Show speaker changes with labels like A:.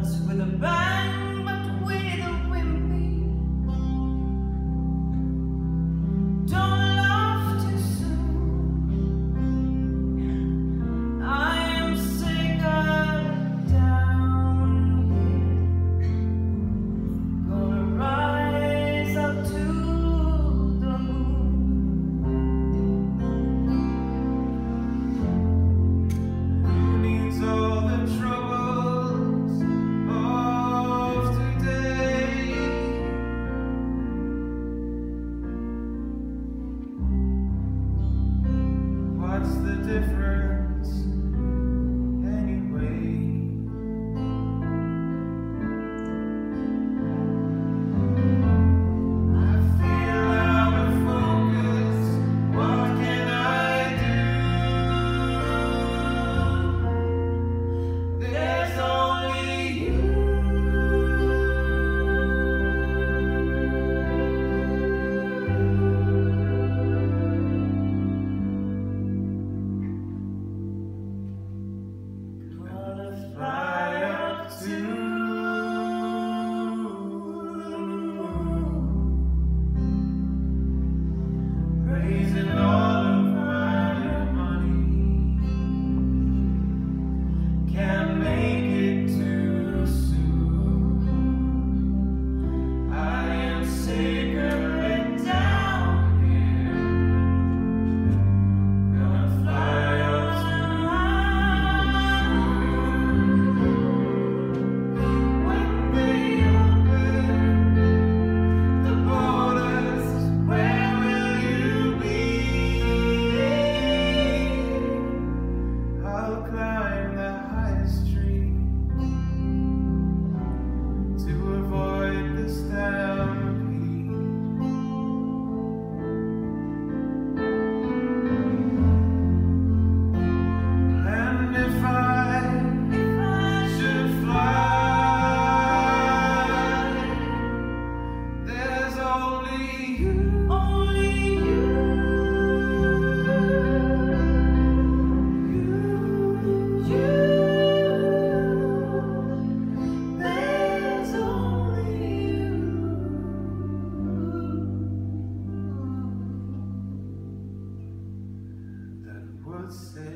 A: with a bang, but with a wimpy. Don't laugh too soon. I am sicker down here. Gonna rise up to the moon. Who needs all the troubles of today? What's the difference anyway? I feel out of focus. What can I do? There's only you. Gonna fly up to the moon, raising all of my money. Can't make it too soon. I am sick of it down here. Gonna fly up to when they open the borders. Where will you be? I'll climb the highest tree to avoid the stampede. And if I should fly, there's only you. Only you. There's only you that would say